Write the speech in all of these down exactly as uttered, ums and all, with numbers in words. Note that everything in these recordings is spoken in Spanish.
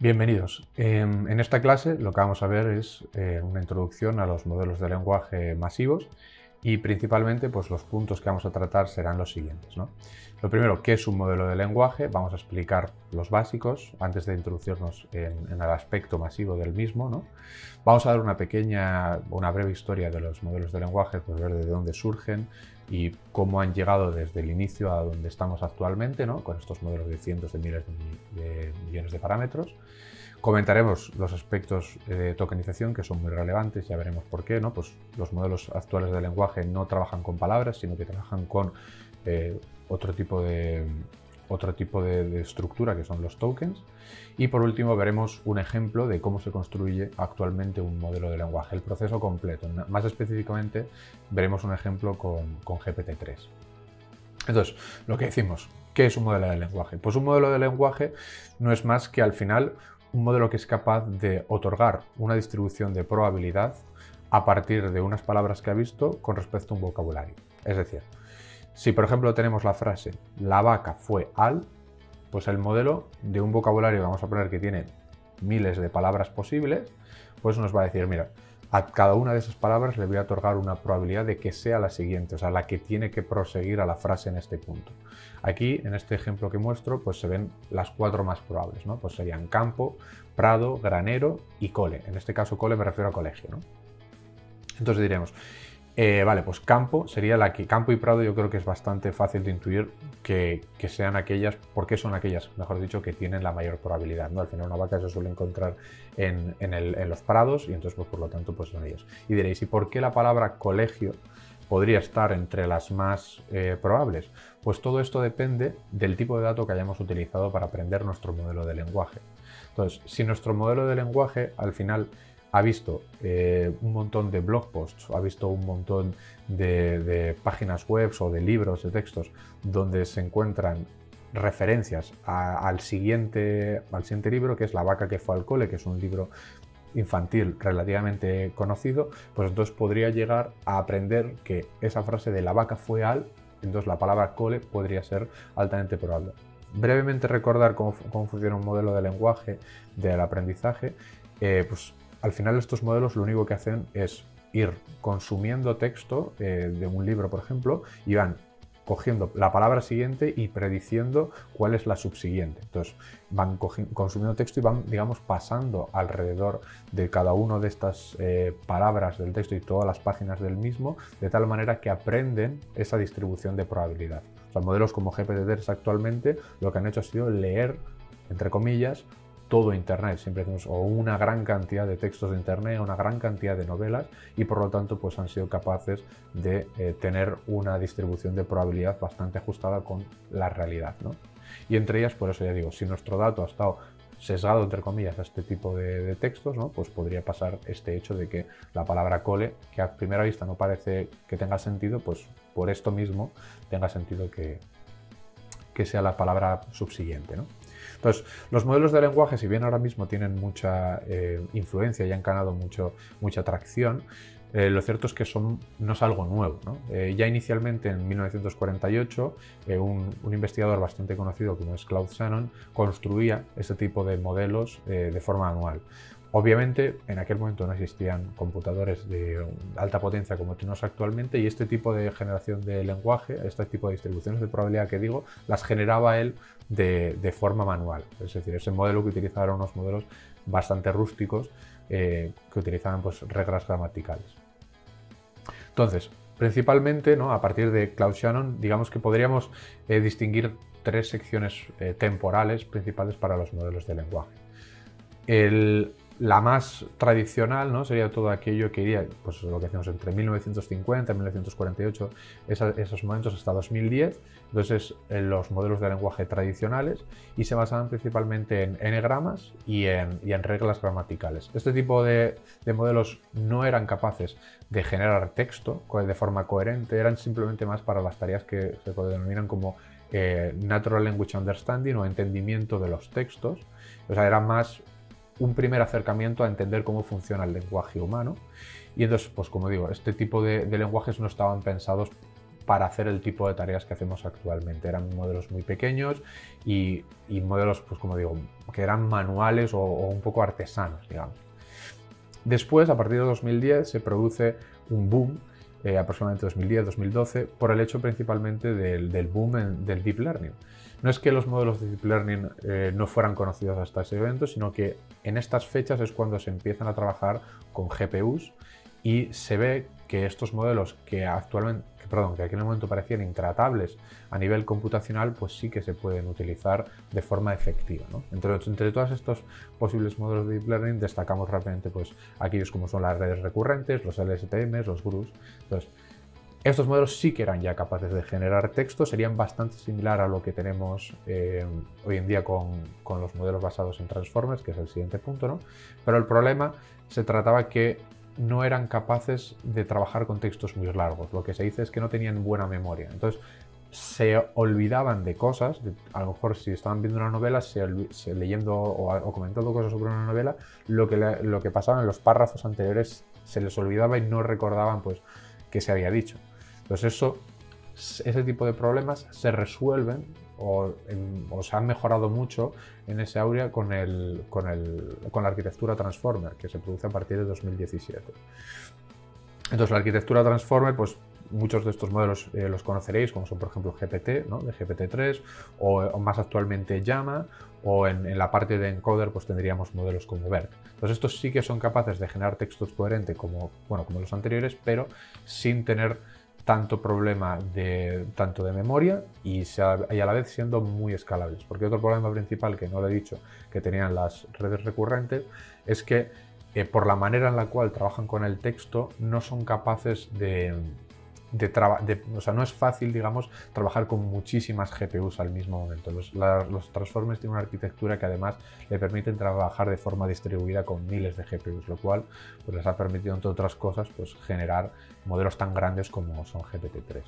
Bienvenidos. En, en esta clase lo que vamos a ver es eh, una introducción a los modelos de lenguaje masivos y principalmente pues, los puntos que vamos a tratar serán los siguientes, ¿no? Lo primero, ¿qué es un modelo de lenguaje? Vamos a explicar los básicos antes de introducirnos en, en el aspecto masivo del mismo, ¿no? Vamos a dar una pequeña, una breve historia de los modelos de lenguaje, pues ver de dónde surgen y cómo han llegado desde el inicio a donde estamos actualmente, ¿no? Con estos modelos de cientos de miles de, de millones de parámetros. Comentaremos los aspectos de tokenización que son muy relevantes, ya veremos por qué, ¿no? Pues los modelos actuales de lenguaje no trabajan con palabras, sino que trabajan con eh, otro tipo, de, otro tipo de, de estructura que son los tokens. Y por último veremos un ejemplo de cómo se construye actualmente un modelo de lenguaje, el proceso completo. Más específicamente veremos un ejemplo con, con G P T tres. Entonces, lo que decimos, ¿qué es un modelo de lenguaje? Pues un modelo de lenguaje no es más que al final un modelo que es capaz de otorgar una distribución de probabilidad a partir de unas palabras que ha visto con respecto a un vocabulario. Es decir, si por ejemplo tenemos la frase la vaca fue al, pues el modelo de un vocabulario, vamos a poner que tiene miles de palabras posibles, pues nos va a decir, mira, a cada una de esas palabras le voy a otorgar una probabilidad de que sea la siguiente, o sea, la que tiene que proseguir a la frase en este punto. Aquí, en este ejemplo que muestro, pues se ven las cuatro más probables, ¿no? Pues serían campo, prado, granero y cole. En este caso, cole me refiero a colegio, ¿no? Entonces diremos, eh, vale, pues campo sería la que, campo y prado yo creo que es bastante fácil de intuir que, que sean aquellas, porque son aquellas, mejor dicho, que tienen la mayor probabilidad, ¿no? Al final una vaca se suele encontrar en, en, el, en los prados y entonces pues, por lo tanto pues son ellas. Y diréis, ¿y por qué la palabra colegio podría estar entre las más eh, probables? Pues todo esto depende del tipo de dato que hayamos utilizado para aprender nuestro modelo de lenguaje. Entonces, si nuestro modelo de lenguaje al final ha visto eh, un montón de blog posts, ha visto un montón de, de páginas web o de libros, de textos, donde se encuentran referencias a, al, siguiente, al siguiente libro, que es La vaca que fue al cole, que es un libro infantil relativamente conocido, pues entonces podría llegar a aprender que esa frase de la vaca fue al, entonces la palabra cole podría ser altamente probable. Brevemente recordar cómo, cómo funciona un modelo de lenguaje del aprendizaje, eh, pues al final estos modelos lo único que hacen es ir consumiendo texto eh, de un libro, por ejemplo, y van cogiendo la palabra siguiente y prediciendo cuál es la subsiguiente. Entonces van consumiendo texto y van, digamos, pasando alrededor de cada una de estas eh, palabras del texto y todas las páginas del mismo, de tal manera que aprenden esa distribución de probabilidad. O sea, modelos como G P T tres actualmente lo que han hecho ha sido leer, entre comillas, todo Internet, siempre decimos, o una gran cantidad de textos de Internet, una gran cantidad de novelas y por lo tanto pues han sido capaces de eh, tener una distribución de probabilidad bastante ajustada con la realidad, ¿no? Y entre ellas, por eso ya digo, si nuestro dato ha estado sesgado, entre comillas, a este tipo de, de textos, ¿no? Pues podría pasar este hecho de que la palabra cole, que a primera vista no parece que tenga sentido, pues por esto mismo tenga sentido que, que sea la palabra subsiguiente, ¿no? Entonces, los modelos de lenguaje, si bien ahora mismo tienen mucha eh, influencia y han ganado mucho, mucha atracción, eh, lo cierto es que son, no es algo nuevo, ¿no? Eh, ya inicialmente en mil novecientos cuarenta y ocho, eh, un, un investigador bastante conocido como es Claude Shannon construía este tipo de modelos eh, de forma manual. Obviamente, en aquel momento no existían computadores de alta potencia como tenemos actualmente y este tipo de generación de lenguaje, este tipo de distribuciones de probabilidad que digo, las generaba él de, de forma manual. Es decir, ese modelo que utilizaba eran unos modelos bastante rústicos eh, que utilizaban pues, reglas gramaticales. Entonces, principalmente, ¿no? A partir de Claude Shannon, digamos que podríamos eh, distinguir tres secciones eh, temporales principales para los modelos de lenguaje. El, La más tradicional, ¿no? Sería todo aquello que iría, pues lo que hacemos entre mil novecientos cincuenta y mil novecientos cuarenta y ocho, esa, esos momentos hasta dos mil diez, entonces en los modelos de lenguaje tradicionales y se basaban principalmente en n-gramas y en, y en reglas gramaticales. Este tipo de, de modelos no eran capaces de generar texto de forma coherente, eran simplemente más para las tareas que se denominan como eh, Natural Language Understanding o entendimiento de los textos, o sea, eran más un primer acercamiento a entender cómo funciona el lenguaje humano y entonces, pues como digo, este tipo de, de lenguajes no estaban pensados para hacer el tipo de tareas que hacemos actualmente. Eran modelos muy pequeños y, y modelos, pues como digo, que eran manuales o, o un poco artesanos, digamos. Después, a partir de dos mil diez, se produce un boom, eh, aproximadamente dos mil diez dos mil doce, por el hecho principalmente del, del boom en, del Deep Learning. No es que los modelos de Deep Learning eh, no fueran conocidos hasta ese evento, sino que en estas fechas es cuando se empiezan a trabajar con G P Us y se ve que estos modelos que actualmente, que, perdón, que en aquel momento parecían intratables a nivel computacional, pues sí que se pueden utilizar de forma efectiva, ¿no? Entre, entre todos estos posibles modelos de Deep Learning destacamos rápidamente pues, aquellos como son las redes recurrentes, los L S T Ms, los G R Us. Entonces, estos modelos sí que eran ya capaces de generar texto, serían bastante similar a lo que tenemos eh, hoy en día con, con los modelos basados en Transformers, que es el siguiente punto, ¿no? Pero el problema se trataba que no eran capaces de trabajar con textos muy largos. Lo que se dice es que no tenían buena memoria. Entonces, se olvidaban de cosas. De, a lo mejor si estaban viendo una novela, se, se, leyendo o, o comentando cosas sobre una novela, lo que, le, lo que pasaba en los párrafos anteriores se les olvidaba y no recordaban pues, qué se había dicho. Entonces, eso, ese tipo de problemas se resuelven o, en, o se han mejorado mucho en ese área con, el, con, el, con la arquitectura Transformer, que se produce a partir de dos mil diecisiete. Entonces, la arquitectura Transformer, pues muchos de estos modelos eh, los conoceréis, como son por ejemplo G P T, ¿no? De G P T tres, o, o más actualmente Llama, o en, en la parte de encoder pues tendríamos modelos como BERT. Entonces, estos sí que son capaces de generar textos coherentes como, bueno, como los anteriores, pero sin tener tanto problema de, tanto de memoria y, sea, y a la vez siendo muy escalables. Porque otro problema principal que no lo he dicho que tenían las redes recurrentes es que eh, por la manera en la cual trabajan con el texto no son capaces de, de, de o sea, no es fácil, digamos, trabajar con muchísimas G P Us al mismo momento. Los, la, los Transformers tienen una arquitectura que además le permiten trabajar de forma distribuida con miles de G P Us, lo cual pues, les ha permitido, entre otras cosas, pues, generar modelos tan grandes como son G P T tres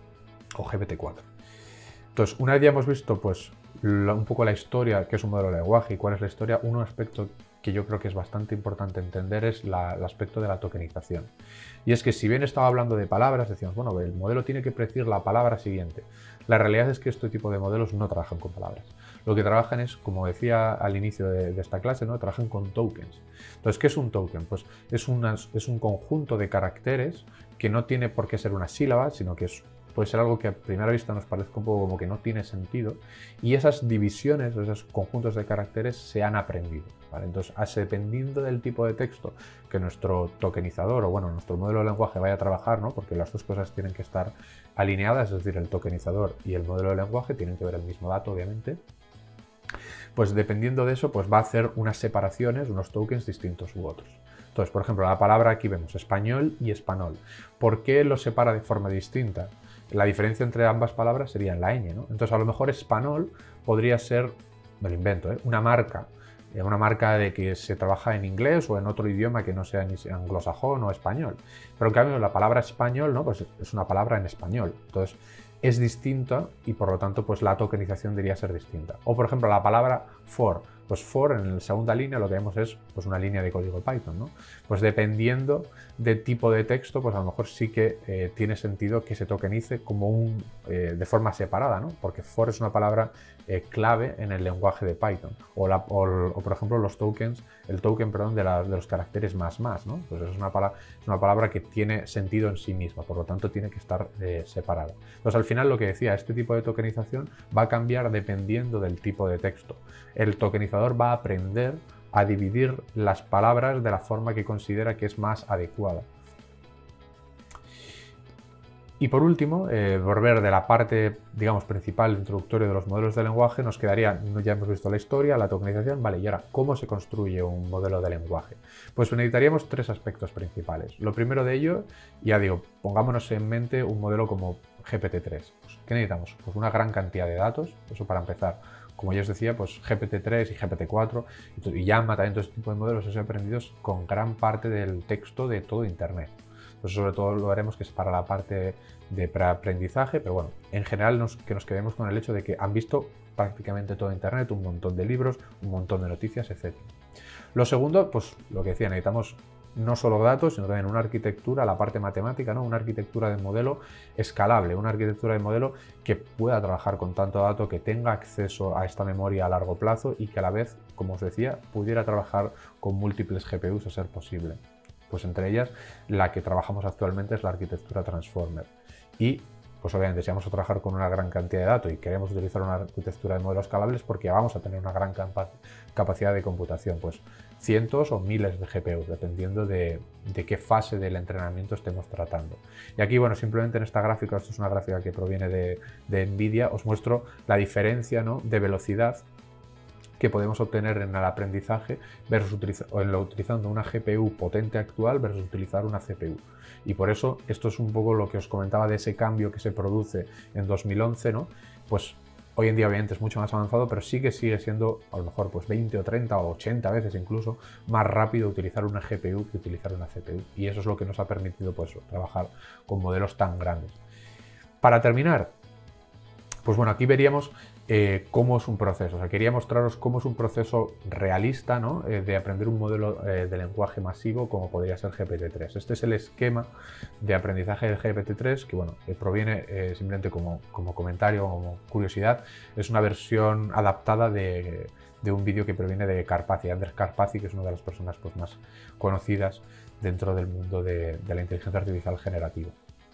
o G P T cuatro. Entonces, una vez ya hemos visto pues, la, un poco la historia, qué es un modelo de lenguaje y cuál es la historia, un aspecto que yo creo que es bastante importante entender es la, el aspecto de la tokenización. Y es que si bien estaba hablando de palabras, decíamos, bueno, el modelo tiene que predecir la palabra siguiente. La realidad es que este tipo de modelos no trabajan con palabras. Lo que trabajan es, como decía al inicio de, de esta clase, ¿no? Trabajan con tokens. Entonces, ¿qué es un token? Pues es, una, es un conjunto de caracteres que no tiene por qué ser una sílaba, sino que es puede ser algo que a primera vista nos parezca un poco como que no tiene sentido, y esas divisiones, esos conjuntos de caracteres se han aprendido, ¿vale? Entonces, dependiendo del tipo de texto que nuestro tokenizador o bueno, nuestro modelo de lenguaje vaya a trabajar, ¿no? Porque las dos cosas tienen que estar alineadas, es decir, el tokenizador y el modelo de lenguaje tienen que ver el mismo dato, obviamente. Pues dependiendo de eso, pues va a hacer unas separaciones, unos tokens distintos u otros. Entonces, por ejemplo, la palabra aquí vemos español y español. ¿Por qué los separa de forma distinta? La diferencia entre ambas palabras sería en la ñ, ¿no? Entonces, a lo mejor español podría ser, me lo invento, ¿eh? una marca, eh, una marca de que se trabaja en inglés o en otro idioma que no sea ni anglosajón o español. Pero en cambio, la palabra español, ¿no? Pues es una palabra en español. Entonces, es distinta y por lo tanto, pues la tokenización debería ser distinta. O, por ejemplo, la palabra for. Pues for en la segunda línea lo que vemos es pues, una línea de código Python, ¿no? Pues dependiendo del tipo de texto, pues a lo mejor sí que eh, tiene sentido que se tokenice como un, eh, de forma separada, ¿no? Porque for es una palabra eh, clave en el lenguaje de Python. O, la, o, o por ejemplo los tokens, el token perdón, de, la, de los caracteres más más, ¿no? Pues es una, palabra, es una palabra que tiene sentido en sí misma, por lo tanto tiene que estar eh, separada. Entonces al final lo que decía, este tipo de tokenización va a cambiar dependiendo del tipo de texto. El tokenizador va a aprender a dividir las palabras de la forma que considera que es más adecuada. Y por último, eh, volver de la parte, digamos, principal, introductoria de los modelos de lenguaje, nos quedaría, ya hemos visto la historia, la tokenización, vale, y ahora, ¿cómo se construye un modelo de lenguaje? Pues necesitaríamos tres aspectos principales. Lo primero de ello, ya digo, pongámonos en mente un modelo como G P T tres. Pues, ¿qué necesitamos? Pues una gran cantidad de datos, eso para empezar. Como ya os decía, pues G P T tres y G P T cuatro y Llama, también todo este tipo de modelos son aprendidos con gran parte del texto de todo Internet. Entonces, sobre todo lo haremos que es para la parte de preaprendizaje, pero bueno, en general nos, que nos quedemos con el hecho de que han visto prácticamente todo Internet, un montón de libros, un montón de noticias, etcétera. Lo segundo, pues lo que decía, necesitamos no solo datos, sino también una arquitectura, la parte matemática, ¿no? Una arquitectura de modelo escalable, una arquitectura de modelo que pueda trabajar con tanto dato, que tenga acceso a esta memoria a largo plazo y que a la vez, como os decía, pudiera trabajar con múltiples G P Us a ser posible. Pues entre ellas, la que trabajamos actualmente es la arquitectura Transformer. Y pues obviamente si vamos a trabajar con una gran cantidad de datos y queremos utilizar una arquitectura de modelos escalables, porque vamos a tener una gran capacidad de computación, pues cientos o miles de G P Us, dependiendo de, de qué fase del entrenamiento estemos tratando. Y aquí, bueno, simplemente en esta gráfica, esto es una gráfica que proviene de, de NVIDIA, os muestro la diferencia, ¿no?, de velocidad que podemos obtener en el aprendizaje versus utiliza, o en lo, utilizando una G P U potente actual versus utilizar una C P U. Y por eso esto es un poco lo que os comentaba de ese cambio que se produce en dos mil once, ¿no? Pues hoy en día obviamente es mucho más avanzado, pero sí que sigue siendo a lo mejor pues veinte o treinta o ochenta veces incluso más rápido utilizar una G P U que utilizar una C P U. Y eso es lo que nos ha permitido pues trabajar con modelos tan grandes. Para terminar, pues bueno, aquí veríamos eh, cómo es un proceso. O sea, quería mostraros cómo es un proceso realista, ¿no?, eh, de aprender un modelo eh, de lenguaje masivo como podría ser G P T tres. Este es el esquema de aprendizaje de G P T tres, que bueno, eh, proviene eh, simplemente como, como comentario, como curiosidad. Es una versión adaptada de, de un vídeo que proviene de Karpathy, Anders Karpathy, que es una de las personas pues, más conocidas dentro del mundo de, de la inteligencia artificial generativa.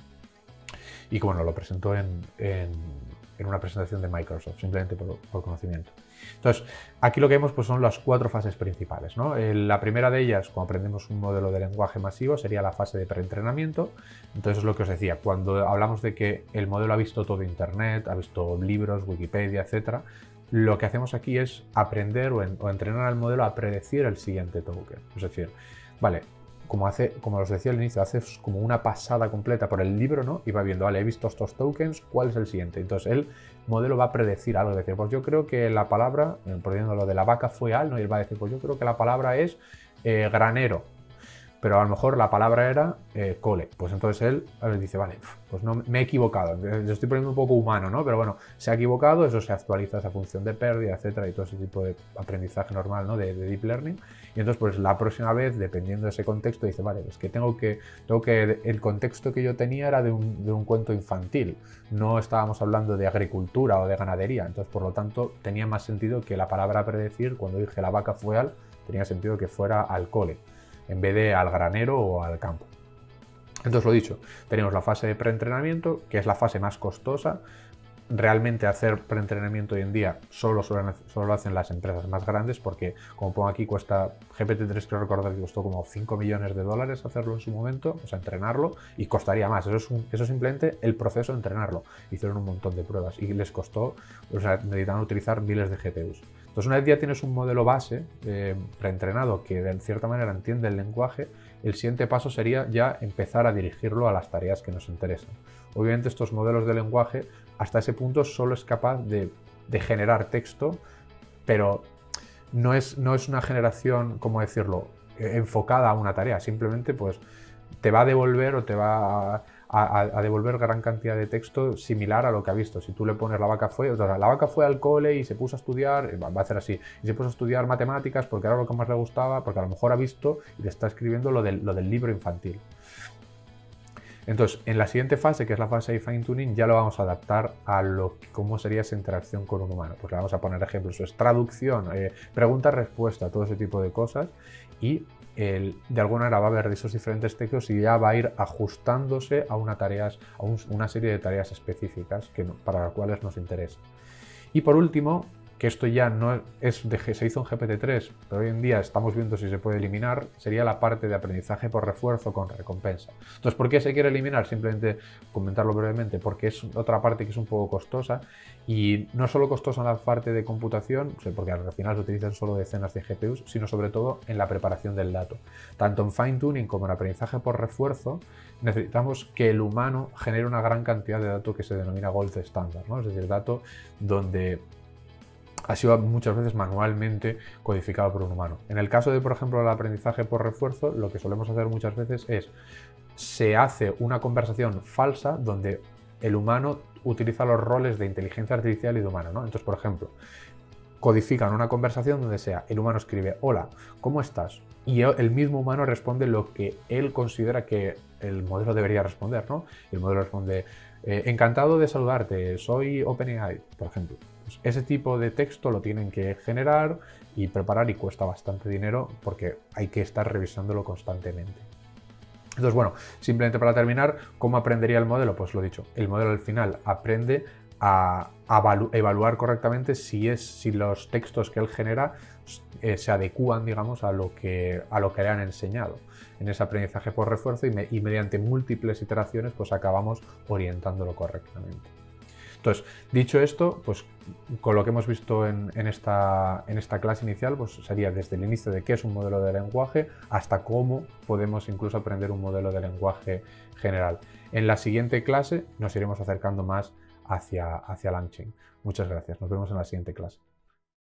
Y que bueno, lo presentó en, en, en una presentación de Microsoft, simplemente por, por conocimiento. Entonces, aquí lo que vemos pues, son las cuatro fases principales, ¿no? La primera de ellas, cuando aprendemos un modelo de lenguaje masivo, sería la fase de preentrenamiento. Entonces, es lo que os decía, cuando hablamos de que el modelo ha visto todo Internet, ha visto libros, Wikipedia, etcétera, lo que hacemos aquí es aprender o, en, o entrenar al modelo a predecir el siguiente token. Es decir, vale, como, hace, como os decía al inicio, hace como una pasada completa por el libro, ¿no? Y va viendo, vale, he visto estos tokens, ¿cuál es el siguiente? Entonces el modelo va a predecir algo, es decir, pues yo creo que la palabra, poniendo lo de la vaca fue al, ¿no? Y él va a decir, pues yo creo que la palabra es eh, granero, pero a lo mejor la palabra era eh, cole. Pues entonces él ver, dice, vale, pues no me he equivocado, yo estoy poniendo un poco humano, ¿no? Pero bueno, se ha equivocado, eso se actualiza esa función de pérdida, etcétera, y todo ese tipo de aprendizaje normal, ¿no? De, de deep learning. Y entonces, pues la próxima vez, dependiendo de ese contexto, dice, vale, es que tengo que, tengo que el contexto que yo tenía era de un, de un cuento infantil, no estábamos hablando de agricultura o de ganadería, entonces por lo tanto tenía más sentido que la palabra predecir, cuando dije la vaca fue al, tenía sentido que fuera al cole, en vez de al granero o al campo. Entonces, lo dicho, tenemos la fase de preentrenamiento, que es la fase más costosa. Realmente hacer preentrenamiento hoy en día solo, solo, solo lo hacen las empresas más grandes, porque como pongo aquí, cuesta G P T tres, creo recordar que costó como cinco millones de dólares hacerlo en su momento, o sea, entrenarlo, y costaría más. Eso es, un, eso es simplemente el proceso de entrenarlo. Hicieron un montón de pruebas y les costó, o sea, necesitaban utilizar miles de G P Us. Entonces, una vez ya tienes un modelo base eh, preentrenado que de cierta manera entiende el lenguaje, el siguiente paso sería ya empezar a dirigirlo a las tareas que nos interesan. Obviamente estos modelos de lenguaje hasta ese punto solo es capaz de, de generar texto, pero no es, no es una generación, ¿cómo decirlo?, enfocada a una tarea. Simplemente pues te va a devolver o te va a, a, a devolver gran cantidad de texto similar a lo que ha visto. Si tú le pones la vaca fue, o sea, la vaca fue al cole y se puso a estudiar, va a hacer así, y se puso a estudiar matemáticas porque era lo que más le gustaba, porque a lo mejor ha visto y te está escribiendo lo del, lo del libro infantil. Entonces, en la siguiente fase, que es la fase de fine tuning, ya lo vamos a adaptar a lo, cómo sería esa interacción con un humano. Pues le vamos a poner ejemplos, es traducción, eh, pregunta-respuesta, todo ese tipo de cosas, y el, de alguna manera va a haber esos diferentes textos y ya va a ir ajustándose a una, tareas, a un, una serie de tareas específicas que, para las cuales nos interesa. Y por último, que esto ya no es de, se hizo en G P T tres, pero hoy en día estamos viendo si se puede eliminar, sería la parte de aprendizaje por refuerzo con recompensa. Entonces, ¿por qué se quiere eliminar? Simplemente comentarlo brevemente, porque es otra parte que es un poco costosa, y no solo costosa en la parte de computación, porque al final se utilizan solo decenas de G P Us, sino sobre todo en la preparación del dato. Tanto en fine tuning como en aprendizaje por refuerzo, necesitamos que el humano genere una gran cantidad de datos que se denomina gold standard, ¿no? Es decir, dato donde ha sido muchas veces manualmente codificado por un humano. En el caso de, por ejemplo, el aprendizaje por refuerzo, lo que solemos hacer muchas veces es, se hace una conversación falsa donde el humano utiliza los roles de inteligencia artificial y de humano, ¿no? Entonces, por ejemplo, codifican una conversación donde sea el humano escribe hola, ¿cómo estás? Y el mismo humano responde lo que él considera que el modelo debería responder, ¿no? El modelo responde eh, encantado de saludarte, soy OpenAI, por ejemplo. Pues ese tipo de texto lo tienen que generar y preparar y cuesta bastante dinero porque hay que estar revisándolo constantemente. Entonces, bueno, simplemente para terminar, ¿cómo aprendería el modelo? Pues lo dicho, el modelo al final aprende a, a evaluar correctamente si, es, si los textos que él genera eh, se adecúan, digamos, a lo, que, a lo que le han enseñado en ese aprendizaje por refuerzo y, me, y mediante múltiples iteraciones pues acabamos orientándolo correctamente. Entonces, dicho esto, pues con lo que hemos visto en, en, esta, en esta clase inicial, pues sería desde el inicio de qué es un modelo de lenguaje hasta cómo podemos incluso aprender un modelo de lenguaje general. En la siguiente clase nos iremos acercando más hacia, hacia LangChain. Muchas gracias. Nos vemos en la siguiente clase.